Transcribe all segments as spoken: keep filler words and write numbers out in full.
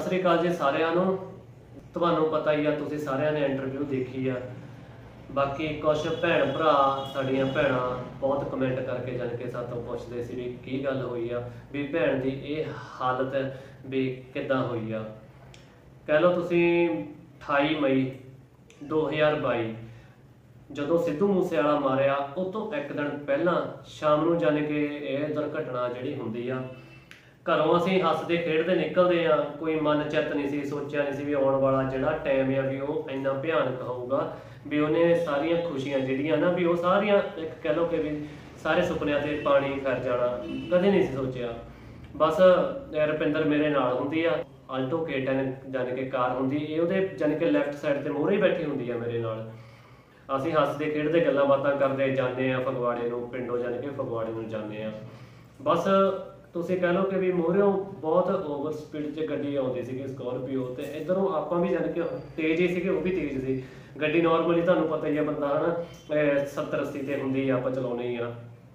सत श्री अकाल जी सारिਆਂ ਨੂੰ। ਤੁਹਾਨੂੰ पता ही आ, तुसीं सारिਆਂ ने इंटरव्यू देखी आ। बाकी कुछ भैन भरा साड़ियां भैनां बहुत कमेंट करके जान के सातों पुछदे सी भी की गल होई आ, भी भैन दी ये हालत भी किदां होई आ। कह लो तुसीं अठाई मई दो हज़ार बाई ਜਦੋਂ ਸਿੱਧੂ ਮੂਸੇਵਾਲਾ ਮਾਰਿਆ ਉਸ ਤੋਂ ਇੱਕ ਦਿਨ ਪਹਿਲਾਂ ਸ਼ਾਮ ਨੂੰ ਜਾਣ ਕੇ ਇਹ ਦੁਰਘਟਨਾ ਜਿਹੜੀ ਹੁੰਦੀ ਆ। ਘਰੋਂ ਅਸੀਂ ਹੱਸਦੇ ਖੇਡਦੇ ਨਿਕਲਦੇ ਆ, ਕੋਈ ਮਨ ਚਿੱਤ ਨਹੀਂ ਸੀ, ਸੋਚਿਆ ਨਹੀਂ ਸੀ ਵੀ ਆਉਣ ਵਾਲਾ ਜਿਹੜਾ ਟਾਈਮ ਆ ਵੀ ਉਹ ਇੰਨਾ ਭਿਆਨਕ ਹੋਊਗਾ, ਵੀ ਉਹਨੇ ਸਾਰੀਆਂ ਖੁਸ਼ੀਆਂ ਜਿਹੜੀਆਂ ਨਾ ਵੀ ਉਹ ਸਾਰੀਆਂ ਇੱਕ ਕਹਿ ਲਓ ਕਿ ਵੀ ਸਾਰੇ ਸੁਪਨਿਆਂ ਤੇ ਪਾਣੀ ਫਿਰ ਜਾਣਾ, ਕਦੇ ਨਹੀਂ ਸੀ ਸੋਚਿਆ। ਬਸ ਰੁਪਿੰਦਰ ਮੇਰੇ ਨਾਲ ਹੁੰਦੀ ਆ, ਆਲਟੋ ਕੇ ਟੈਨ ਜਾਣ ਕੇ ਕਾਰ ਹੁੰਦੀ, ਇਹ ਉਹਦੇ ਜਾਣ ਕੇ ਲੈਫਟ ਸਾਈਡ ਤੇ ਮੋਹਰੇ ਬੈਠੀ ਹੁੰਦੀ ਆ ਮੇਰੇ ਨਾਲ। ਅਸੀਂ ਹੱਸਦੇ ਖੇਡਦੇ ਗੱਲਾਂ ਬਾਤਾਂ ਕਰਦੇ ਜਾਂਦੇ ਆ ਫਗਵਾੜੇ ਨੂੰ, ਪਿੰਡੋਂ ਜਾਣ ਕੇ ਫਗਵਾੜੇ ਨੂੰ ਜਾਂਦੇ ਆ। ਬਸ ਤੁਸੀਂ ਕਹਿ ਲਓ ਕਿ ਵੀ ਮੋਹਰਿਓਂ ਬਹੁਤ ਓਵਰ ਸਪੀਡ 'ਚ ਗੱਡੀ ਆਉਂਦੀ ਸੀਗੀ ਸਕੋਰਪੀਓ, ਤੇ ਇੱਧਰੋਂ ਆਪਾਂ ਵੀ ਜਾਣ ਕੇ ਤੇਜ਼ ਹੀ ਸੀਗੇ, ਉਹ ਵੀ ਤੇਜ਼ ਸੀ। ਗੱਡੀ ਨੋਰਮਲੀ ਤੁਹਾਨੂੰ ਪਤਾ ਹੀ ਆ ਬੰਦਾ ਹੈ ਨਾ ਸੱਤਰ ਅੱਸੀ ਤੇ ਹੁੰਦੀ ਆ, ਆਪਾਂ ਚਲਾਉਣੀ ਹੀ ਆ।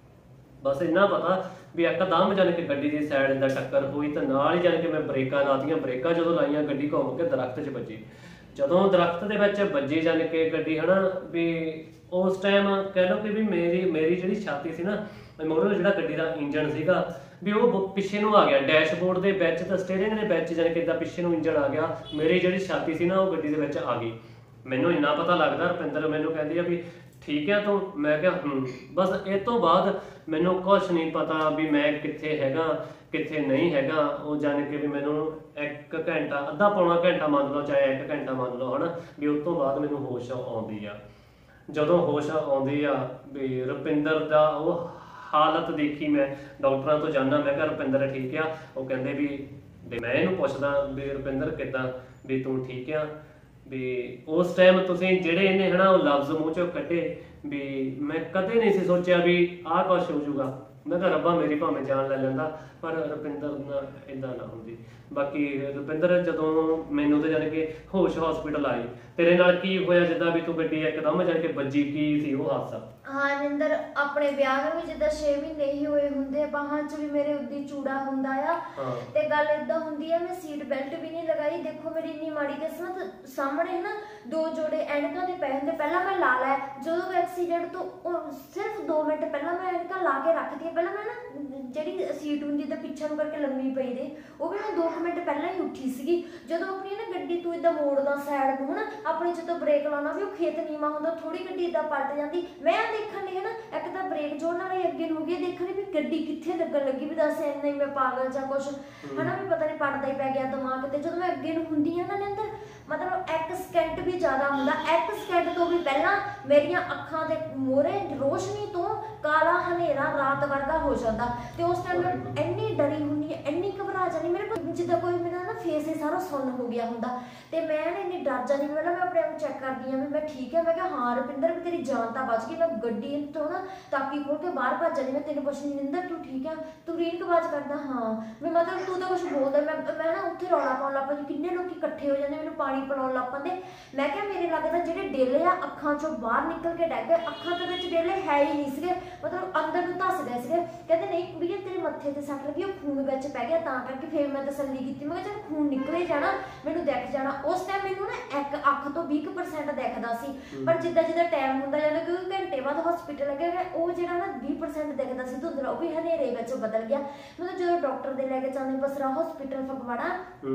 ਬਸ ਇੰਨਾ ਪਤਾ ਵੀ ਇੱਕਦਮ ਜਾਣ ਕੇ ਗੱਡੀ ਦੀ ਸਾਈਡ ਦਾ ਟੱਕਰ ਹੋਈ ਤਾਂ ਨਾਲ ਹੀ ਜਾਣ ਕੇ ਮੈਂ ਬ੍ਰੇਕਾਂ ਲਾਤੀਆਂ। ਬ੍ਰੇਕਾਂ ਜਦੋਂ ਲਾਈਆਂ ਗੱਡੀ ਘੁੰਮ ਕੇ ਦਰਖਤ 'ਚ ਵੱਜੀ। ਜਦੋਂ ਦਰਖਤ ਦੇ ਵਿੱਚ ਵੱਜੀ ਜਾਣ ਕੇ ਗੱਡੀ ਹੈ ਨਾ ਵੀ ਉਸ ਟਾਈਮ ਕਹਿ ਲਓ ਕਿ ਵੀ ਮੇਰੀ ਮੇਰੀ ਜਿਹੜੀ ਛਾਤੀ ਸੀ ਨਾ, ਮੋਹਰੋਂ ਜਿਹੜਾ ਗੱਡੀ ਦਾ ਇੰਜਣ ਸੀਗਾ ਵੀ ਉਹ ਪਿੱਛੇ ਨੂੰ ਆ ਗਿਆ, ਡੈਸ਼ਬੋਰਡ ਦੇ ਵਿੱਚ ਤਾਂ ਸਟੀਅਰਿੰਗ ਦੇ ਵਿੱਚ ਜਾਣ ਕੇ ਇੱਦਾਂ ਪਿੱਛੇ ਨੂੰ ਇੰਜਣ ਆ ਗਿਆ। ਮੇਰੀ ਜਿਹੜੀ ਛਾਤੀ ਸੀ ਨਾ ਉਹ ਗੱਡੀ ਦੇ ਵਿੱਚ ਆ ਗਈ। ਮੈਨੂੰ ਇੰਨਾ ਪਤਾ ਲੱਗਦਾ, ਰੁਪਿੰਦਰ ਮੈਨੂੰ ਕਹਿੰਦੀ ਆ ਵੀ ਠੀਕ ਹੈ ਤੂੰ, ਮੈਂ ਕਿਹਾ ਹੂੰ। ਬਸ ਇਹ ਤੋਂ ਬਾਅਦ ਮੈਨੂੰ ਕੁਛ ਨਹੀਂ ਪਤਾ ਵੀ ਮੈਂ ਕਿੱਥੇ ਹੈਗਾ ਕਿੱਥੇ ਨਹੀਂ ਹੈਗਾ। ਉਹ ਜਾਣ ਕੇ ਵੀ ਮੈਨੂੰ ਇੱਕ ਘੰਟਾ ਅੱਧਾ ਪੌਣਾ ਘੰਟਾ ਮੰਨ ਲਓ, ਚਾਹੇ ਇੱਕ ਘੰਟਾ ਮੰਨ ਲਓ ਹੈ ਨਾ, ਵੀ ਉਸ ਤੋਂ ਬਾਅਦ ਮੈਨੂੰ ਹੋਸ਼ ਆਉਂਦੀ ਆ। ਜਦੋਂ ਹੋਸ਼ ਆਉਂਦੀ ਆ ਵੀ ਰੁਪਿੰਦਰ ਦਾ ਉਹ ਹਾਲਤ ਦੇਖੀ, ਮੈਂ ਡਾਕਟਰਾਂ ਤੋਂ ਜਾਣਾ, ਮੈਂ ਕਿਹਾ ਰੁਪਿੰਦਰ ਠੀਕ ਆ। ਉਹ ਕਹਿੰਦੇ ਵੀ ਮੈਂ ਇਹਨੂੰ ਪੁੱਛਦਾ ਵੀ ਰੁਪਿੰਦਰ ਕਿੱਦਾਂ, ਵੀ ਤੂੰ ਠੀਕ ਆ। ਵੀ ਉਸ ਟਾਈਮ ਤੁਸੀਂ ਜਿਹੜੇ ਇਹਨੇ ਹੈ ਨਾ ਉਹ ਲਫ਼ਜ਼ ਮੂੰਹ ਚੋਂ ਕੱਢੇ ਵੀ ਮੈਂ ਕਦੇ ਨਹੀਂ ਸੀ ਸੋਚਿਆ ਵੀ ਆਹ ਕੁਛ ਹੋ ਜਾਊਗਾ। ਮੈਂ ਕਿਹਾ ਰੱਬਾ ਮੇਰੀ ਭਾਵੇਂ ਜਾਨ ਲੈ ਲੈਂਦਾ ਪਰ ਰੁਪਿੰਦਰ ਨਾਲ ਇੱਦਾਂ ਨਾ ਹੁੰਦੀ। ਬਾਕੀ ਰੁਪਿੰਦਰ ਜਦੋਂ ਮੈਨੂੰ ਤਾਂ ਜਾਣ ਕੇ ਹੋਸ਼ ਹਸਪੀਟਲ ਆਈ, ਤੇਰੇ ਨਾਲ ਕੀ ਹੋਇਆ ਜਿੱਦਾਂ ਵੀ ਤੂੰ ਗੱਡੀ ਇੱਕਦਮ ਜਾਣ ਕੇ ਵੱਜੀ, ਕੀ ਸੀ ਉਹ ਹਾਦਸਾ? ਹਾਂ ਨਿੰਦਰ, ਆਪਣੇ ਵਿਆਹ ਨੂੰ ਵੀ ਜਿੱਦਾਂ ਛੇ ਮਹੀਨੇ ਹੀ ਹੋਏ ਹੁੰਦੇ, ਬਾਹਾਂ 'ਚ ਵੀ ਮੇਰੇ ਉੱਦੀ ਚੂੜਾ ਹੁੰਦਾ ਆ। ਤੇ ਗੱਲ ਏਦਾਂ ਹੁੰਦੀ ਆ, ਮੈਂ ਸੀਟ ਬੈਲਟ ਵੀ ਨਹੀਂ ਲਗਾਈ। ਦੇਖੋ ਮੇਰੀ ਇੰਨੀ ਮਾੜੀ ਕਿਸਮਤ, ਸਾਹਮਣੇ ਨਾ ਦੋ ਜੋੜੇ ਐਨਕਾਂ ਦੇ ਪਏ ਹੁੰਦੇ, ਪਹਿਲਾਂ ਮੈਂ ਲਾ ਲਿਆ। ਜਦੋਂ ਐਕਸੀਡੈਂਟ ਤੋਂ ਸਿਰਫ ਦੋ ਮਿੰਟ ਪਹਿਲਾਂ ਮੈਂ ਐਨਕਾਂ ਲਾ ਕੇ ਰੱਖਦੀ। ਪਹਿਲਾਂ ਮੈਂ ਨਾ ਜਿਹੜੀ ਸੀਟ ਹੁੰਦੀ ਤਾਂ ਪਿੱਛੇ ਨੂੰ ਕਰਕੇ ਲੰਮੀ ਪਈ ਦੇ, ਉਹ ਵੀ ਮੈਂ ਦੋ ਮਿੰਟ ਪਹਿਲਾਂ ਹੀ ਉੱਠੀ ਸੀਗੀ। ਜਦੋਂ ਆਪਣੀ ਨਾ ਗੱਡੀ ਤੂੰ ਏਦਾਂ ਮੋੜਦਾ ਸਾਈਡ ਨੂੰ ਹਨਾ, ਆਪਣੇ ਜਦੋਂ ਬ੍ਰੇਕ ਲਾਉਣਾ ਵੀ ਉਹ ਖੇਤ ਨੀਵਾਂ ਹੁੰਦਾ, ਥੋੜੀ ਗੱਡੀ ਏਦਾਂ ਪਲਟ ਜਾਂਦੀ। ਮੈਂ ਦੇਖਣ ਲਈ ਹਨਾ ਇੱਕ ਤਾਂ ਬ੍ਰੇਕ ਜੋੜ ਨਾਲ ਹੀ ਅੱਗੇ ਨੂੰ ਹੋ ਗਈ, ਦੇਖਣ ਲਈ ਵੀ ਗੱਡੀ ਕਿੱਥੇ ਲੱਗਣ ਲੱਗੀ, ਵੀ ਦੱਸ ਇੰਨਾ ਹੀ ਮੈਂ ਪਾਗਲ ਜਾਂ ਕੁਛ ਹਨਾ, ਵੀ ਪਤਾ ਨਹੀਂ ਪੜਦਾ ਹੀ ਪੈ ਗਿਆ ਦਿਮਾਗ ਤੇ। ਜਦੋਂ ਮੈਂ ਅੱਗੇ ਨੂੰ ਹੁੰਦੀ ਆ ਨਾ ਨਿੰਦਰ, ਮਤਲਬ ਇੱਕ ਸਕਿੰਟ ਵੀ ਜ਼ਿਆਦਾ ਹੁੰਦਾ, ਇੱਕ ਸਕਿੰਟ ਤੋਂ ਵੀ ਪਹਿਲਾਂ ਮੇਰੀਆਂ ਅੱਖਾਂ ਦੇ ਮੋਹਰੇ ਰੋਸ਼ਨੀ ਤੋਂ ਕਾਲਾ ਹਨੇਰਾ ਰਾਤ ਵਰਗਾ ਹੋ ਜਾਂਦਾ। ਤੇ ਉਸ ਟਾਈਮ ਮੈਂ ਇੰਨੀ ਡਰੀ ਹੁੰਦੀ, ਇੰਨੀ ਘਬਰਾ ਜਾਂਦੀ, ਮੇਰੇ ਕੋਲ ਜਿੱਦਾਂ ਕੋਈ ਮੇਰਾ ਨਾ ਫੇਸ ਹੀ ਸਾਰਾ ਸੁੰਨ ਹੋ ਗਿਆ ਹੁੰਦਾ। ਤੇ ਮੈਂ ਨਾ ਇੰਨੀ ਡਰ ਜਾਂਦੀ, ਪਹਿਲਾਂ ਮੈਂ ਆਪਣੇ ਆਪ ਨੂੰ ਚੈੱਕ ਕਰਦੀ ਹਾਂ ਵੀ ਮੈਂ ਠੀਕ ਹੈ। ਮੈਂ ਕਿਹਾ ਹਾਂ ਰੁਪਿੰਦਰ ਵੀ ਤੇਰੀ ਜਾਨ ਤਾਂ ਬਚ ਗਈ। ਮੈਂ ਗੱਡੀ ਤੋਂ ਨਾ ਤਾਕੀ ਖੋਲ ਕੇ ਬਾਹਰ ਭੱਜ ਜਾਂਦੀ। ਮੈਂ ਤੈਨੂੰ ਪੁੱਛਦੀ ਨਿੰਦਰ ਤੂੰ ਠੀਕ ਆ, ਤੂੰ ਰੀਨ ਆਵਾਜ਼ ਕਰਦਾ ਹਾਂ, ਵੀ ਮਤਲਬ ਤੂੰ ਤਾਂ ਕੁਛ ਬੋਲਦਾ। ਮੈਂ ਮੈਂ ਨਾ ਉੱਥੇ ਰੌਲਾ ਪਾਉਣ ਲੱਗ ਪਈ, ਕਿੰਨੇ ਲੋਕੀ ਇਕੱਠੇ ਹੋ ਜਾਂਦੇ, ਮੈਨੂੰ ਪਾਣੀ ਪਿਲਾਉਣ ਲੱਗ ਪੈਂਦੇ। ਮੈਂ ਕਿਹਾ ਮੇਰੇ ਲੱਗਦਾ ਜਿਹੜੇ ਡੇਲੇ ਆ ਅੱਖਾਂ ਚੋਂ ਬਾਹਰ ਨਿਕਲ ਕੇ ਡਿੱਗ ਗਏ। ਅੱਖਾਂ ਦੇ ਵਿੱਚ ਡੇਲੇ ਹੈ ਹੀ ਨਹੀਂ ਸੀਗੇ, ਮਤਲਬ ਅੰਦਰ ਨੂੰ ਧੱਸ ਗਏ ਸੀਗੇ। ਕਹਿੰਦੇ ਨਹੀਂ ਕੁੜੀਏ ਤੇਰੇ ਮੱਥੇ ਤੇ ਸੱਟ ਲੱਗੀ, ਉਹ ਖੂਨ ਵਿੱਚ ਪੈ ਗਿਆ ਤਾਂ ਕਰਕੇ। ਫਿਰ ਮੈਂ ਤਸੱਲੀ ਕੀਤੀ, ਮੈਂ ਕਿਹਾ ਚੱਲ ਖੂਨ ਨਿਕਲੇ ਜਾਣਾ, ਮੈਨੂੰ ਦਿਖ ਜਾਣਾ। ਉਸ ਟਾਈਮ ਮੈਨੂੰ ਨਾ ਇੱਕ ਅੱਖ ਤੋਂ ਵੀਹ ਪਰਸੈਂਟ ਦਿਖਦਾ ਸੀ, ਪਰ ਜਿੱਦਾਂ ਜਿੱਦਾਂ ਟਾਈਮ ਹੁੰਦਾ ਜਾਂਦਾ, ਕਿਉਂਕਿ ਘੰਟੇ ਬਾਅਦ ਹਸਪੀਟਲ ਲੱਗੇ ਹੋਏ, ਉਹ ਜਿਹੜਾ ਨਾ ਵੀਹ ਪਰਸੈਂਟ ਦਿਖਦਾ ਸੀ ਧੁੰਦਲਾ, ਉਹ ਵੀ ਹਨੇਰੇ ਵਿੱਚ ਬਦਲ ਗਿਆ। ਮਤਲਬ ਜਦੋਂ ਡਾਕਟਰ ਦੇ ਲੈ ਕੇ ਜਾਂਦੇ ਬਸਰਾ ਹਸਪੀਟਲ ਫਗਵਾੜਾ,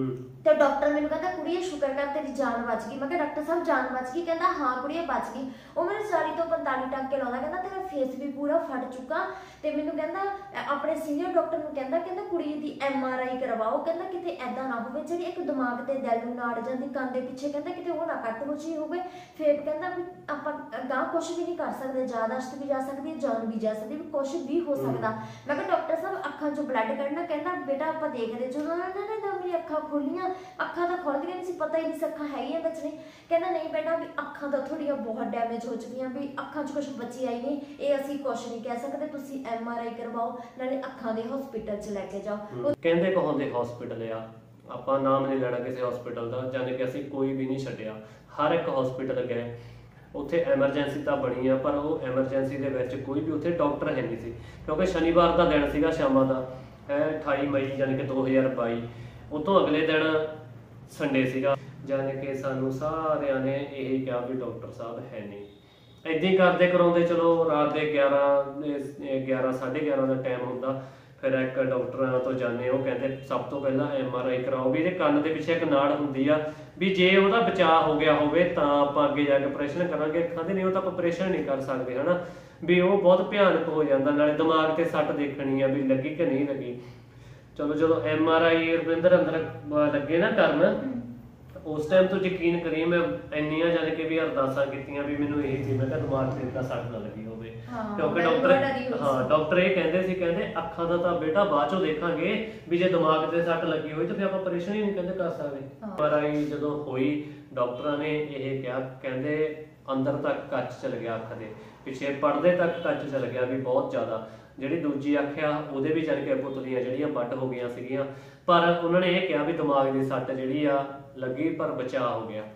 ਤੇ ਡਾਕਟਰ ਮੈਨੂੰ ਕਹਿੰਦਾ ਕੁੜੀਏ ਸ਼ੁਕਰ ਕਰ ਤੇਰੀ ਜਾਨ ਬਚ ਗਈ। ਮੈਂ ਕਿਹਾ ਡਾਕਟਰ ਸਾਹਿਬ ਜਾਨ ਬਚ ਗਈ? ਕਹਿੰਦਾ ਹਾਂ ਕੁੜੀਏ ਬਚ ਗਈ। ਉਹ ਮੈਨੂੰ ਚਾਲੀ ਤੋਂ ਪੰਤਾਲੀ ਟਾਂਕੇ ਲਾਉਂਦਾ, ਕਹਿੰਦਾ ਤੇਰਾ ਫੇਸ ਵੀ ਪੂਰਾ ਫਟ ਚੁੱਕਾ। ਤੇ ਮੈਨੂੰ ਕਹਿੰਦਾ ਆਪਣੇ ਸੀਨੀਅਰ ਡਾਕਟਰ ਨੂੰ ਕਹਿੰਦਾ ਕਹਿੰਦਾ ਕੁੜੀ ਦੀ ਐਮ ਆਰ ਆਈ ਕਰਵਾਓ, ਕਹਿੰਦਾ ਕਿਤੇ ਐਦਾਂ ਨਾ ਹੋਵੇ ਜਿਹੜੀ ਇੱਕ ਦਿਮਾਗ ਤੇ ਦਿਲ ਨੂੰ ਨਾੜ ਜਾਂਦੀ ਕੰਨ ਦੇ ਪਿੱਛੇ, ਕਹਿੰਦਾ ਕਿਤੇ ਉਹ ਨਾ ਕੱਟ ਮੁੱਚੀ ਹੋਵੇ। ਫਿਰ ਕਹਿੰਦਾ ਵੀ ਆਪਾਂ ਗਾਂ ਕੁਛ ਵੀ ਨਹੀਂ ਕਰ ਸਕਦੇ, ਯਾਦਾਸ਼ਤ ਵੀ ਜਾ ਸਕਦੀ ਹੈ, ਜਾਨ ਵੀ ਜਾ ਸਕਦੀ, ਵੀ ਕੁਛ ਵੀ ਹੋ ਸਕਦਾ। ਮੈਂ ਕਿਹਾ ਡਾਕਟਰ ਸਾਹਿਬ ਅੱਖਾਂ ਚੋਂ ਬਲੱਡ ਕੱਢਣਾ? ਕਹਿੰਦਾ ਬੇਟਾ ਆਪਾਂ ਦੇਖਦੇ। ਜਦੋਂ ਉਹਨਾਂ ਨੇ ਤਾਂ ਮੇਰੀ ਅੱਖਾਂ ਖੋਲੀਆਂ, ਅੱਖਾਂ ਤਾਂ ਖੁੱਲ੍ਹ ਗਈਆਂ ਨਹੀਂ ਸੀ, ਪਤਾ ਹੀ ਨਹੀਂ ਸੀ ਅੱਖਾਂ ਹੈਗੀਆਂ ਵਿੱਚ ਨਹੀਂ। ਕਹਿੰਦਾ ਨਹੀਂ ਬੇਟਾ ਵੀ ਅੱਖਾਂ ਤਾਂ ਥੋੜ੍ਹੀਆਂ ਬਹੁਤ ਡੈਮੇਜ ਹੋ ਚੁੱਕੀਆਂ, ਵੀ ਅੱਖਾਂ 'ਚ ਕੁਛ ਬਚੀ ਆਈ ਨਹੀਂ, ਇਹ ਅਸੀਂ ਕੁਛ ਨਹੀਂ ਕਹਿ ਸਕਦੇ, ਤੁਸੀਂ ਐਮ ਆਰ ਆਈ ਕਰਵਾਓ, ਨਾਲੇ ਅੱਖਾਂ ਦੇ ਹਸਪੀਟਲ 'ਚ ਲੈ ਕੇ ਜਾਓ। ਕਹਿੰਦੇ ਕਹਾਉਂਦੇ ਹਸਪੀਟਲ ਆ, ਆਪਾਂ ਨਾਮ ਨਹੀਂ ਲੈਣਾ ਕਿਸੇ ਹਸਪੀਟਲ ਦਾ, ਜਾਣੀ ਕਿ ਅਸੀਂ ਕੋਈ ਵੀ ਨਹੀਂ ਛੱਡਿਆ, ਹਰ ਇੱਕ ਹਸਪੀਟਲ ਗਏ। ਉੱਥੇ ਐਮਰਜੈਂਸੀ ਤਾਂ ਬਣੀ ਆ, ਪਰ ਉਹ ਐਮਰਜੈਂਸੀ ਦੇ ਵਿੱਚ ਕੋਈ ਵੀ ਉੱਥੇ ਡਾਕਟਰ ਹੈ ਨਹੀਂ ਸੀ, ਕਿਉਂਕਿ ਸ਼ਨੀਵਾਰ ਦਾ ਦਿਨ ਸੀਗਾ ਸ਼ਾਮਾਂ ਦਾ, ਹੈ ਅਠਾਈ ਮਈ ਜਾਣੀ ਕਿ ਦੋ ਹਜ਼ਾਰ ਬਾਈ। ਉਹ ਤੋਂ ਅਗਲੇ ਦਿਨ ਸੰਡੇ ਸੀਗਾ, ਜਾਣੀ ਕਿ ਸਾਨੂੰ ਸਾਰਿਆਂ ਨੇ ਇਹੀ ਕਿਹਾ ਵੀ ਡਾਕਟਰ ਸਾਹਿਬ ਹੈ ਨਹੀਂ। ਏਦਾਂ ਹੀ ਕਰਦੇ ਕਰਾਉਂਦੇ ਚਲੋ ਰਾਤ ਦੇ ਗਿਆਰਾਂ ਗਿਆਰਾਂ ਸਾਢੇ ਗਿਆਰਾਂ ਦਾ ਟਾਈਮ ਹੁੰਦਾ। ਫਿਰ ਇੱਕ ਡਾਕਟਰਾਂ ਤੋਂ ਜਾਂਦੇ, ਉਹ ਕਹਿੰਦੇ ਸਭ ਤੋਂ ਪਹਿਲਾਂ ਐਮ ਆਰ ਆਈ ਕਰਾਓ ਵੀ ਇਹਦੇ ਕੰਨ ਦੇ ਪਿੱਛੇ ਇੱਕ ਨਾੜ ਹੁੰਦੀ ਆ, ਵੀ ਜੇ ਉਹਦਾ ਬਚਾਅ ਹੋ ਗਿਆ ਹੋਵੇ ਤਾਂ ਆਪਾਂ ਅੱਗੇ ਜਾ ਕੇ ਆਪਰੇਸ਼ਨ ਕਰਾਂਗੇ, ਅੱਖਾਂ ਦੇ ਨਹੀਂ ਉਹ ਤਾਂ ਆਪਾਂ ਆਪਰੇਸ਼ਨ ਨਹੀਂ ਕਰ ਸਕਦੇ ਹਨਾ, ਵੀ ਉਹ ਬਹੁਤ ਭਿਆਨਕ ਹੋ ਜਾਂਦਾ। ਨਾਲੇ ਦਿਮਾਗ ਤੇ ਸੱਟ ਦੇਖਣੀ ਆ ਵੀ ਲੱਗੀ ਕਿ ਨਹੀਂ ਲੱਗੀ। ਚਲੋ ਜਦੋਂ ਐਮ ਆਰ ਆਈ ਰਵਿੰਦਰ ਅੰਦਰ ਲੱਗੇ ਨਾ ਕਰਨ, ਉਸ ਟਾਈਮ ਤੋਂ ਯਕੀਨ ਕਰੀਏ ਮੈਂ ਇੰਨੀਆਂ ਜਾਣ ਕੇ ਵੀ ਅਰਦਾਸਾਂ ਕੀਤੀਆਂ ਵੀ ਮੈਨੂੰ ਇਹ ਸੀ, ਮੈਂ ਕਿਹਾ ਦਿਮਾਗ ਤੇ ਤਾਂ ਸੱਟ ਨਾ ਲੱਗੀ ਹੋਵੇ, ਕਿਉਂਕਿ ਡਾਕਟਰ ਹਾਂ ਡਾਕਟਰ ਇਹ ਕਹਿੰਦੇ ਸੀ, ਕਹਿੰਦੇ ਅੱਖਾਂ ਦਾ ਤਾਂ ਬੇਟਾ ਬਾਅਦ ਚੋਂ ਦੇਖਾਂਗੇ, ਵੀ ਜੇ ਦਿਮਾਗ ਤੇ ਸੱਟ ਲੱਗੀ ਹੋਈ ਤਾਂ ਫਿਰ ਆਪਾਂ ਆਪਰੇਸ਼ਨ ਹੀ ਨਹੀਂ ਕਹਿੰਦੇ ਕਰ ਸਕਦੇ। ਐਮ ਆਰ ਆਈ ਜਦੋਂ ਹੋਈ ਡਾਕਟਰਾਂ ਨੇ ਇਹ ਕਿਹਾ, ਕਹਿੰਦੇ ਅੰਦਰ ਤੱਕ ਕੱਚ ਚਲ ਗਿਆ, ਅੱਖ ਦੇ ਪਿੱਛੇ ਪਰਦੇ ਤੱਕ ਕੱਚ ਚਲ ਗਿਆ ਵੀ ਬਹੁਤ ਜ਼ਿਆਦਾ। ਜਿਹੜੀ ਦੂਜੀ ਅੱਖ ਆ ਉਹਦੇ ਵੀ ਜਾਣ ਕੇ ਪੁਤਲੀਆਂ ਜਿਹੜੀਆਂ ਵੱਟ ਹੋ ਗਈਆਂ ਸੀਗੀਆਂ, ਪਰ ਉਹਨਾਂ ਨੇ ਇਹ ਕਿਹਾ ਵੀ ਦਿਮਾਗ ਦੀ ਸੱਟ ਜਿਹੜੀ ਆ ਲੱਗੀ ਪਰ ਬਚਾਅ ਹੋ ਗਿਆ।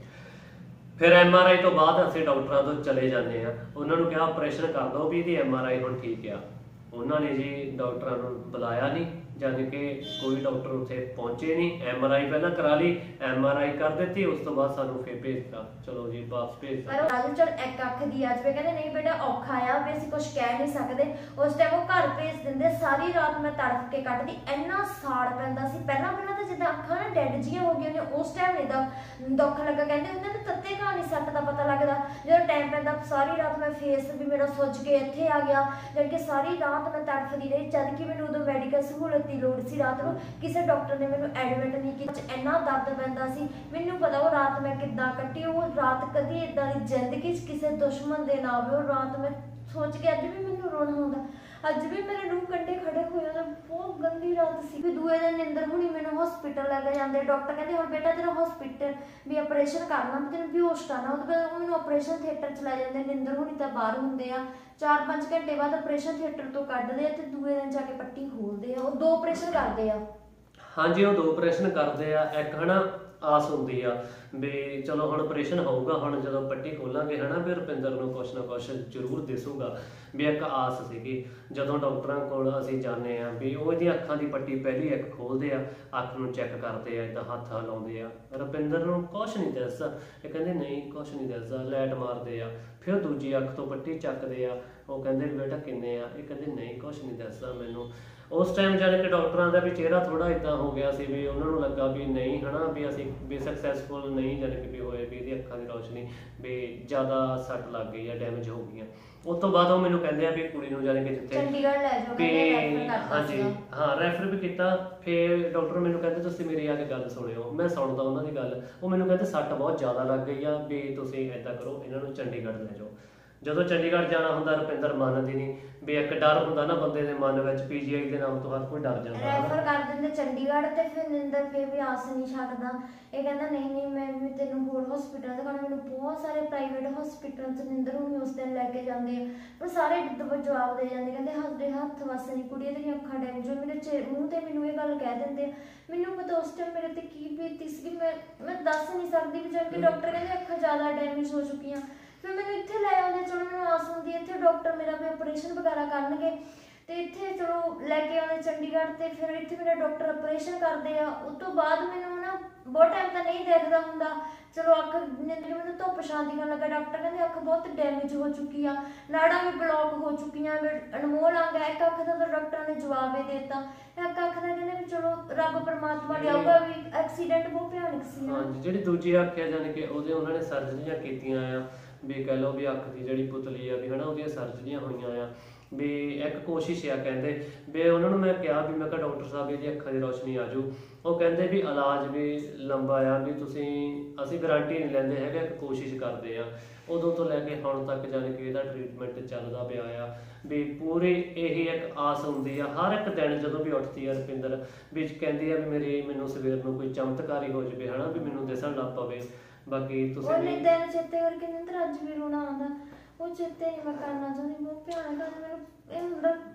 ਫਿਰ ਐਮ ਆਰ ਆਈ ਤੋਂ ਬਾਅਦ ਅਸੀਂ ਡਾਕਟਰਾਂ ਤੋਂ ਚਲੇ ਜਾਂਦੇ ਆ, ਉਹਨਾਂ ਨੂੰ ਕਿਹਾ ਆਪਰੇਸ਼ਨ ਕਰ ਦਿਓ ਵੀ ਇਹਦੀ ਐਮ ਆਰ ਆਈ ਹੁਣ ਠੀਕ ਆ। ਉਹਨਾਂ ਨੇ ਜੀ ਡਾਕਟਰਾਂ ਨੂੰ ਬੁਲਾਇਆ ਨਹੀਂ, ਜਾਣੀ ਕਿ ਕੋਈ ਡਾਕਟਰ ਉੱਥੇ ਪਹੁੰਚੇ ਨਹੀਂ। ਐਮ ਆਰ ਆਈ ਪਹਿਲਾਂ ਕਰਾ ਲਈ, ਐਮ ਆਰ ਆਈ ਕਰ ਦਿੱਤੀ, ਉਸ ਤੋਂ ਬਾਅਦ ਸਾਨੂੰ ਫਿਰ ਭੇਜਤਾ, ਚਲੋ ਜੀ ਵਾਪਸ ਭੇਜਤਾ। ਪਰ ਰਾਜੂ ਚਲ ਇੱਕ ਅੱਖ ਦੀ ਆ ਜਵੇ, ਕਹਿੰਦੇ ਨਹੀਂ ਬੇਟਾ ਔਖਾ ਆ ਵੀ ਅਸੀਂ ਕੁਝ ਕਹਿ ਨਹੀਂ ਸਕਦੇ। ਉਸ ਟਾਈਮ ਉਹ ਘਰ ਭੇਜ ਦਿੰਦੇ। ਸਾਰੀ ਰਾਤ ਮੈਂ ਤੜਫ ਕੇ ਕੱਟਦੀ, ਇੰਨਾ ਸਾੜ ਪੈਂਦਾ ਸੀ। ਪਹਿਲਾਂ ਪਹਿਲਾਂ ਤਾਂ ਜਿੱਦਾਂ ਅੱਖਾਂ ਨਾ ਡੈਡ ਜੀਆਂ ਹੋ ਗਈਆਂ ਨੇ, ਉਸ ਟਾਈਮ ਇਹਦਾ ਦੁੱਖ ਲੱਗਾ। ਕਹਿੰਦੇ ਉਹਨਾਂ ਨੂੰ ਤੱਤੇ ਕਹਾਣੀ ਸੱਟ ਦਾ ਪਤਾ ਲੱਗਦਾ ਜਦੋਂ ਟਾਈਮ ਪੈਂਦਾ। ਸਾਰੀ ਰਾਤ ਮੈਂ ਫੇਸ ਵੀ ਮੇਰਾ ਸੁੱਜ ਕੇ ਇੱਥੇ ਆ ਗਿਆ, ਜਦ ਕਿ ਸਾਰੀ ਰਾਤ ਮੈਂ ਤੜਫਦੀ ਰਹੀ, ਜਦ ਕਿ ਮੈਨੂੰ ਉਦੋਂ ਮੈਡੀਕਲ ਸਹੂਲਤ ਦੀ ਲੋੜ ਸੀ। ਰਾਤ ਨੂੰ ਕਿਸੇ ਡਾਕਟਰ ਨੇ ਮੈਨੂੰ ਐਡਮਿਟ ਨਹੀਂ ਕੀਤਾ, ਇੰਨਾ ਦਰਦ ਪੈਂਦਾ ਸੀ। ਮੈਨੂੰ ਪਤਾ ਉਹ ਰਾਤ ਮੈਂ ਕਿੱਦਾਂ ਕੱਟੀ। ਉਹ ਰਾਤ ਕਦੀ ਏਦਾਂ ਦੀ ਜ਼ਿੰਦਗੀ 'ਚ ਕਿਸੇ ਦੁਸ਼ਮਣ ਦੇ ਨਾਲ ਹੋਵੇ। ਉਹ ਰਾਤ ਮੈਂ ਸੋਚ ਕੇ ਅੱਜ ਵੀ ਮੈਨੂੰ ਰੋਣਾ ਆਉਂਦਾ, ਅੱਜ ਵੀ ਮੇਰੇ ਰੂਹ ਕੰਢੇ ਖੜੇ ਹੋਏ ਉਹਦਾ। ਬਹੁਤ ਗੰਦੀ ਰਾਤ ਸੀ। ਫਿਰ ਦੂਏ ਦਿਨ ਨਿੰਦਰ ਹੁਣੀ ਮੈਨੂੰ ਹਸਪੀਟਲ ਲੈ ਕੇ ਜਾਂਦੇ। ਡਾਕਟਰ ਕਹਿੰਦੇ ਹੁਣ ਬੇਟਾ ਤੇਰਾ ਹਸਪੀਟਲ ਵੀ ਆਪਰੇਸ਼ਨ ਕਰਨਾ, ਤੈਨੂੰ ਬੇਹੋਸ਼ ਕਰਨਾ। ਉਹਦੇ ਬਾਅਦ ਉਹ ਮੈਨੂੰ ਆਪਰੇਸ਼ਨ ਥੀਏਟਰ 'ਚ ਲੈ ਜਾਂਦੇ। ਨਿੰਦਰ ਹੁਣੀ ਤਾਂ ਬਾਹਰ ਹੁੰਦੇ ਆ, ਚਾਰ ਪੰਜ ਘੰਟੇ ਬਾਅਦ ਆਪਰੇਸ਼ਨ ਥੀਏਟਰ ਤੋਂ ਕੱਢਦੇ ਆ ਤੇ ਦੂਏ ਦਿਨ ਜਾ ਕੇ ਪੱਟੀ ਖੋਲਦੇ ਆ। ਉਹ ਦੋ ਆਪਰੇਸ਼ਨ ਕਰਦੇ ਆ। ਹਾਂਜੀ, ਉਹ ਦੋ ਆਪਰੇਸ਼ਨ ਕਰਦੇ ਆ। ਇੱਕ ਹਨਾ ਆਸ ਹੁੰਦੀ ਆ ਵੀ ਚਲੋ ਹੁਣ ਆਪਰੇਸ਼ਨ ਹੋਊਗਾ, ਹੁਣ ਜਦੋਂ ਪੱਟੀ ਖੋਲਾਂਗੇ ਹਨਾ ਵੀ ਰੁਪਿੰਦਰ ਨੂੰ ਕੁਛ ਨਾ ਕੁਛ ਜ਼ਰੂਰ ਦਿਸੂਗਾ, ਵੀ ਇੱਕ ਆਸ ਸੀਗੀ। ਜਦੋਂ ਡਾਕਟਰਾਂ ਕੋਲ ਅਸੀਂ ਜਾਂਦੇ ਆ ਵੀ ਉਹ ਇਹਦੀ ਅੱਖਾਂ ਦੀ ਪੱਟੀ ਪਹਿਲੀ ਇੱਕ ਖੋਲਦੇ ਆ, ਅੱਖ ਨੂੰ ਚੈੱਕ ਕਰਦੇ ਆ, ਇੱਦਾਂ ਹੱਥ ਹਿਲਾਉਂਦੇ ਆ, ਰੁਪਿੰਦਰ ਨੂੰ ਕੁਛ ਨਹੀਂ ਦਿਸਦਾ। ਇਹ ਕਹਿੰਦੇ ਨਹੀਂ ਕੁਛ ਨਹੀਂ ਦਿਸਦਾ, ਲਾਈਟ ਮਾਰਦੇ ਆ। ਫਿਰ ਦੂਜੀ ਅੱਖ ਤੋਂ ਪੱਟੀ ਚੱਕਦੇ ਆ, ਉਹ ਕਹਿੰਦੇ ਬੇਟਾ ਕਿੰਨੇ ਆ, ਇਹ ਕਹਿੰਦੇ ਨਹੀਂ ਕੁਛ ਨਹੀਂ ਦਿਸਦਾ ਮੈਨੂੰ। ਉਸ ਟਾਈਮ ਜਾਣੀ ਕਿ ਡਾਕਟਰਾਂ ਦਾ ਵੀ ਚਿਹਰਾ ਥੋੜਾ ਇਦਾਂ ਹੋ ਗਿਆ ਸੀ ਵੀ ਉਹਨਾਂ ਨੂੰ ਲੱਗਾ ਵੀ ਨਹੀਂ ਹਨਾ ਵੀ ਅਸੀਂ ਵੀ ਸਕਸੈਸਫੁਲ ਨਹੀਂ ਜਾਣੀ ਕਿ ਵੀ ਹੋਏ, ਵੀ ਇਹਦੀ ਅੱਖਾਂ ਦੀ ਰੌਸ਼ਨੀ ਵੀ ਜ਼ਿਆਦਾ ਸੱਟ ਲੱਗ ਗਈ ਆ, ਡੈਮੇਜ ਹੋ ਗਈਆਂ। ਉਸ ਤੋਂ ਬਾਅਦ ਉਹ ਮੈਨੂੰ ਕਹਿੰਦੇ ਆ ਵੀ ਕੁੜੀ ਨੂੰ ਜਾਣੀ ਕਿ ਜਿੱਥੇ ਚੰਡੀਗੜ੍ਹ ਲੈ ਜਾਓ, ਵੀ ਹਾਂਜੀ ਹਾਂ ਰੈਫਰ ਵੀ ਕੀਤਾ। ਫਿਰ ਡਾਕਟਰ ਮੈਨੂੰ ਕਹਿੰਦੇ ਤੁਸੀਂ ਮੇਰੀ ਆ ਕੇ ਗੱਲ ਸੁਣਿਓ। ਮੈਂ ਸੁਣਦਾ ਉਹਨਾਂ ਦੀ ਗੱਲ। ਉਹ ਮੈਨੂੰ ਕਹਿੰਦੇ ਸੱਟ ਬਹੁਤ ਜ਼ਿਆਦਾ ਲੱਗ ਗਈ ਆ, ਵੀ ਤੁਸੀਂ ਏਦਾਂ ਕਰੋ ਇਹਨਾਂ ਨੂੰ ਚੰਡੀਗੜ੍ਹ ਲੈ ਜਾਓ। ਜਦੋਂ ਚੰਡੀਗੜ੍ਹ ਜਾਣਾ ਹੁੰਦਾ ਰੁਪਿੰਦਰ ਮੰਨਦੀ ਨਹੀਂ, ਵੀ ਇੱਕ ਡਰ ਹੁੰਦਾ ਨਾ ਬੰਦੇ ਦੇ ਮਨ ਵਿੱਚ, ਪੀਜੀਆਈ ਦੇ ਨਾਮ ਤੋਂ ਹਰ ਕੋਈ ਡਰ ਜਾਂਦਾ। ਰੈਫਰ ਕਰ ਦਿੰਦੇ ਚੰਡੀਗੜ੍ਹ ਤੇ ਫਿਰ ਨਿੰਦਰ ਫਿਰ ਵੀ ਆਸ ਨਹੀਂ ਛੱਡਦਾ। ਇਹ ਕਹਿੰਦਾ ਨਹੀਂ ਨਹੀਂ ਮੈਂ ਵੀ ਤੈਨੂੰ ਹੋਰ ਹਸਪੀਟਲ ਦਿਖਾਉਣਾ। ਮੈਨੂੰ ਬਹੁਤ ਸਾਰੇ ਪ੍ਰਾਈਵੇਟ ਹਸਪੀਟਲ 'ਚ ਨਿੰਦਰ ਨੂੰ ਉਸ ਦਿਨ ਲੈ ਕੇ ਜਾਂਦੇ ਆ, ਪਰ ਸਾਰੇ ਜਵਾਬ ਦੇ ਜਾਂਦੇ, ਕਹਿੰਦੇ ਹੱਥ ਹੱਥ ਵੱਸ ਨਹੀਂ ਕੁੜੀ ਦੀਆਂ ਅੱਖਾਂ ਡੈਮੇਜ ਹੋ। ਮੇਰੇ ਚੇ ਮੂੰਹ ਤੇ ਮੈਨੂੰ ਇਹ ਗੱਲ ਕਹਿ ਦਿੰਦੇ। ਮੈਨੂੰ ਪਤਾ ਉਸ ਟਾਈਮ ਮੇਰੇ ਤੇ ਕੀ ਬੀਤੀ ਸੀ, ਮੈਂ ਮੈਂ ਦੱਸ ਨਹੀਂ ਸਕਦੀ ਵੀ ਜਦ ਕਿ ਡਾਕਟਰ ਕਹਿੰਦੇ ਅੱਖਾਂ ਜ਼ਿਆਦਾ ਡੈਮੇਜ ਹੋ ਚੁੱਕੀਆਂ। ਫਿਰ ਮੈਨੂੰ ਇੱਥੇ ਲੈ ਆਉਂਦੇ, ਚਲੋ ਮੈਨੂੰ ਆਸ ਹੁੰਦੀ ਇੱਥੇ ਡਾਕਟਰ ਮੇਰਾ ਵੀ ਆਪਰੇਸ਼ਨ ਵਗੈਰਾ ਕਰਨਗੇ ਤੇ ਇੱਥੇ ਚਲੋ ਲੈ ਕੇ ਆਉਂਦੇ ਚੰਡੀਗੜ੍ਹ ਤੇ ਫਿਰ ਇੱਥੇ ਮੇਰਾ ਡਾਕਟਰ ਆਪਰੇਸ਼ਨ ਕਰਦੇ ਆ। ਉਸ ਤੋਂ ਬਾਅਦ ਮੈਨੂੰ ਨਾ ਬਹੁਤ ਟਾਈਮ ਤਾਂ ਨਹੀਂ ਦੇਖਦਾ ਹੁੰਦਾ, ਚਲੋ ਅੱਖ ਨਿੰਦਰੀ ਮੈਨੂੰ ਧੁੱਪ ਸ਼ਾਂਤੀ ਨਾਲ ਲੱਗਾ। ਡਾਕਟਰ ਕਹਿੰਦੇ ਅੱਖ ਬਹੁਤ ਡੈਮੇਜ ਹੋ ਚੁੱਕੀ ਆ, ਨਾੜਾਂ ਵੀ ਬਲੌਕ ਹੋ ਚੁੱਕੀਆਂ, ਅਨਮੋਲ ਅੰਗ ਹੈ। ਇੱਕ ਅੱਖ ਦਾ ਤਾਂ ਡਾਕਟਰਾਂ ਨੇ ਜਵਾਬ ਹੀ ਦੇ ਦਿੱਤਾ, ਇੱਕ ਅੱਖ ਦਾ ਕਹਿੰਦੇ ਵੀ ਚਲੋ ਰੱਬ ਪਰਮਾਤਮਾ ਲਿਆਊਗਾ, ਵੀ ਐਕਸੀਡੈਂਟ ਬਹੁਤ ਭਿਆਨਕ ਸੀ। ਹਾਂਜੀ, ਜਿਹੜੀ ਦੂਜੀ ਅੱਖ ਹੈ ਜਾਣੀ ਕਿ ਉਹਦੇ ਉਹਨਾਂ ਨੇ ਸਰਜਰੀਆਂ ਕੀਤੀਆਂ ਆ, ਵੀ ਕਹਿ ਲਓ ਵੀ ਅੱਖ ਦੀ ਜਿਹੜੀ ਪੁਤਲੀ ਆ ਵੀ ਹਨਾ ਉਹਦੀਆਂ ਸਰਜਰੀਆਂ ਹੋਈਆਂ ਆ। ਵੀ ਇੱਕ ਕੋਸ਼ਿਸ਼ ਆ ਕਹਿੰਦੇ ਵੀ ਉਹਨਾਂ ਨੂੰ ਮੈਂ ਕਿਹਾ ਵੀ ਮੈਂ ਕਿਹਾ ਡਾਕਟਰ ਸਾਹਿਬ ਇਹਦੀ ਅੱਖਾਂ ਦੀ ਰੌਸ਼ਨੀ ਆ ਜੂ। ਉਹ ਕਹਿੰਦੇ ਵੀ ਇਲਾਜ ਵੀ ਲੰਬਾ ਆ, ਵੀ ਤੁਸੀਂ ਅਸੀਂ ਗਾਰੰਟੀ ਨਹੀਂ ਲੈਂਦੇ ਹੈਗੇ, ਇੱਕ ਕੋਸ਼ਿਸ਼ ਕਰਦੇ ਆ। ਉਦੋਂ ਤੋਂ ਲੈ ਕੇ ਹੁਣ ਤੱਕ ਜਾਣੀ ਕਿ ਇਹਦਾ ਟ੍ਰੀਟਮੈਂਟ ਚੱਲਦਾ ਪਿਆ ਆ। ਵੀ ਪੂਰੀ ਇਹੀ ਇੱਕ ਆਸ ਹੁੰਦੀ ਆ ਹਰ ਇੱਕ ਦਿਨ ਜਦੋਂ ਵੀ ਉੱਠਦੀ ਆ ਰੁਪਿੰਦਰ, ਵਿੱਚ ਕਹਿੰਦੀ ਆ ਵੀ ਮੇਰੀ ਮੈਨੂੰ ਸਵੇਰ ਨੂੰ ਕੋਈ ਚਮਤਕਾਰੀ ਹੋ ਜਾਵੇ ਹਨਾ, ਵੀ ਮੈਨੂੰ ਦਿਸਣ ਲੱਗ ਪਵੇ। ਬਾਕੀ ਤੁਸੀਂ ਉਹ ਦਿਨ ਚੇਤੇ ਕਰਕੇ ਨਿੰਦਰ ਅੱਜ ਵੀ ਰੋਣਾ ਆਉਂਦਾ। ਉਹ ਚੇਤੇ ਨਹੀਂ ਮੈਂ ਕਰਨਾ ਚਾਹੁੰਦੀ, ਬਹੁਤ ਭਿਆਨਕ ਮੈਨੂੰ ਇਹ ਹੁੰਦਾ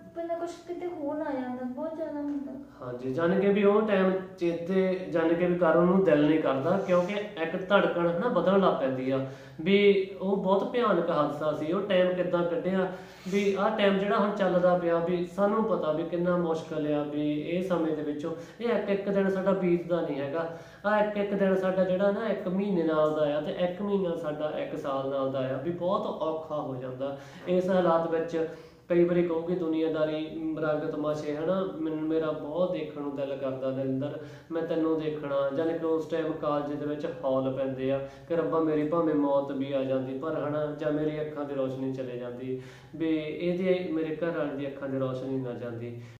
ਪਹਿਲਾਂ ਕੁਛ ਕਿਤੇ ਹੋ ਨਾ ਜਾਂਦਾ, ਬਹੁਤ ਜ਼ਿਆਦਾ ਹੁੰਦਾ। ਹਾਂਜੀ, ਜਾਣ ਕੇ ਵੀ ਉਹ ਟਾਈਮ ਚੇਤੇ ਜਾਣ ਕੇ ਵੀ ਕਰਨ ਨੂੰ ਦਿਲ ਨਹੀਂ ਕਰਦਾ, ਕਿਉਂਕਿ ਇੱਕ ਧੜਕਣ ਹਨਾ ਵਧਣ ਲੱਗ ਪੈਂਦੀ ਆ ਵੀ ਉਹ ਬਹੁਤ ਭਿਆਨਕ ਹਾਦਸਾ ਸੀ। ਉਹ ਟਾਈਮ ਕਿੱਦਾਂ ਕੱਢਿਆ ਵੀ ਆਹ ਟਾਈਮ ਜਿਹੜਾ ਹੁਣ ਚੱਲਦਾ ਪਿਆ ਵੀ ਸਾਨੂੰ ਪਤਾ ਵੀ ਕਿੰਨਾ ਮੁਸ਼ਕਲ ਆ ਵੀ ਇਹ ਸਮੇਂ ਦੇ ਵਿੱਚੋਂ ਇਹ ਇੱਕ ਇੱਕ ਦਿਨ ਸਾਡਾ ਬੀਤਦਾ ਨਹੀਂ ਹੈਗਾ। ਆ ਇੱਕ ਇੱਕ ਦਿਨ ਸਾਡਾ ਜਿਹੜਾ ਨਾ ਇੱਕ ਮਹੀਨੇ ਨਾਲ ਦਾ ਆ ਤੇ ਇੱਕ ਮਹੀਨਾ ਸਾਡਾ ਇੱਕ ਸਾਲ ਨਾਲ ਦਾ ਆ ਵੀ ਬਹੁਤ ਔਖਾ ਹੋ ਜਾਂਦਾ ਇਸ ਹਾਲਾਤ ਵਿੱਚ। ਕਈ ਵਾਰੀ ਕਹੂਗੀ ਦੁਨੀਆਦਾਰੀ ਰੰਗ ਤਮਾਸ਼ੇ ਹਨਾ, ਮੈਨੂੰ ਮੇਰਾ ਬਹੁਤ ਦੇਖਣ ਨੂੰ ਦਿਲ ਕਰਦਾ ਦਰਿੰਦਰ, ਮੈਂ ਤੈਨੂੰ ਦੇਖਣਾ। ਜਾਣੀ ਕਿ ਉਸ ਟਾਈਮ ਕਾਲਜ ਦੇ ਵਿੱਚ ਹੌਲ ਪੈਂਦੇ ਆ ਕਿ ਰੱਬਾ ਮੇਰੀ ਭਾਵੇਂ ਮੌਤ ਵੀ ਆ ਜਾਂਦੀ ਪਰ ਹਨਾ ਜਾਂ ਮੇਰੀ ਅੱਖਾਂ ਦੀ ਰੋਸ਼ਨੀ ਚਲੇ ਜਾਂਦੀ ਵੀ ਇਹਦੇ ਮੇਰੇ ਘਰ ਵਾਲੇ ਦੀ ਅੱਖਾਂ ਦੀ ਰੋਸ਼ਨੀ ਨਾ ਜਾਂਦੀ।